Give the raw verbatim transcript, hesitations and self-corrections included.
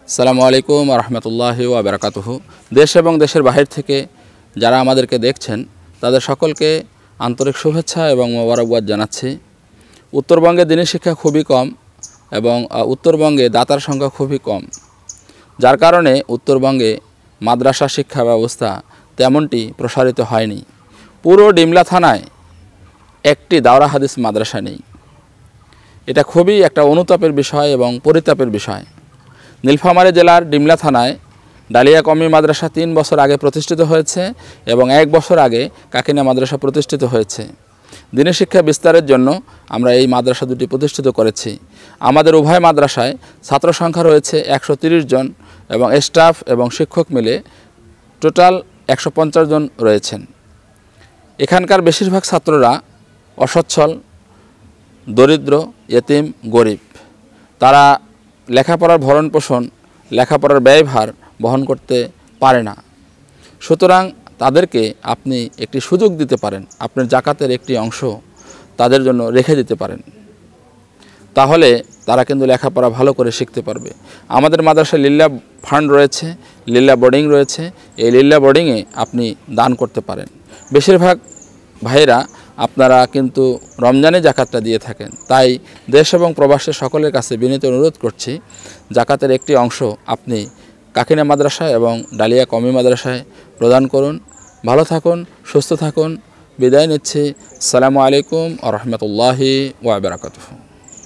আসসালামু আলাইকুম ওয়া রাহমাতুল্লাহি ওয়া বারাকাতুহু। দেশ এবং দেশের বাহির থেকে যারা আমাদেরকে দেখছেন তাদের সকলকে আন্তরিক শুভেচ্ছা এবং মোবারকবাদ জানাচ্ছি। উত্তরবঙ্গে দিনী শিক্ষা খুবই কম এবং উত্তরবঙ্গে দাতার সংখ্যা খুবই কম, যার কারণে উত্তরবঙ্গে মাদ্রাসা শিক্ষা ব্যবস্থা তেমনটি প্রসারিত হয়নি। পুরো ডিমলা থানায় একটি দাওরা হাদিস মাদ্রাসা নেই। এটা খুবই একটা অনুতাপের বিষয় এবং পরিতাপের বিষয়। নীলফামারী জেলার ডিমলা থানায় ডালিয়া কওমি মাদ্রাসা তিন বছর আগে প্রতিষ্ঠিত হয়েছে এবং এক বছর আগে কাকিনা মাদ্রাসা প্রতিষ্ঠিত হয়েছে। দিনী শিক্ষা বিস্তারের জন্য আমরা এই মাদ্রাসা দুটি প্রতিষ্ঠিত করেছি। আমাদের উভয় মাদ্রাসায় ছাত্র সংখ্যা রয়েছে একশো তিরিশ জন এবং স্টাফ এবং শিক্ষক মিলে টোটাল একশো পঞ্চাশ জন রয়েছেন। এখানকার বেশিরভাগ ছাত্ররা অসচ্ছল, দরিদ্র, এতিম, গরিব। তারা লেখাপড়ার ভরণ পোষণ, লেখাপড়ার ব্যয়ভার বহন করতে পারে না। সুতরাং তাদেরকে আপনি একটি সুযোগ দিতে পারেন, আপনার জাকাতের একটি অংশ তাদের জন্য রেখে দিতে পারেন, তাহলে তারা কিন্তু লেখাপড়া ভালো করে শিখতে পারবে। আমাদের মাদ্রাসায় লিল্লা ফান্ড রয়েছে, লিল্লা বোর্ডিং রয়েছে। এই লিল্লা বোর্ডিংয়ে আপনি দান করতে পারেন। বেশিরভাগ ভাইরা আপনারা কিন্তু রমজানে জাকাতটা দিয়ে থাকেন, তাই দেশ এবং প্রবাসী সকলের কাছে বিনীত অনুরোধ করছি, জাকাতের একটি অংশ আপনি কাকিনা মাদ্রাসায় এবং ডালিয়া কওমি মাদ্রাসায় প্রদান করুন। ভালো থাকুন, সুস্থ থাকুন। বিদায় নিচ্ছি। আসসালামু আলাইকুম ওয়া রাহমাতুল্লাহি ওয়া বারাকাতুহু।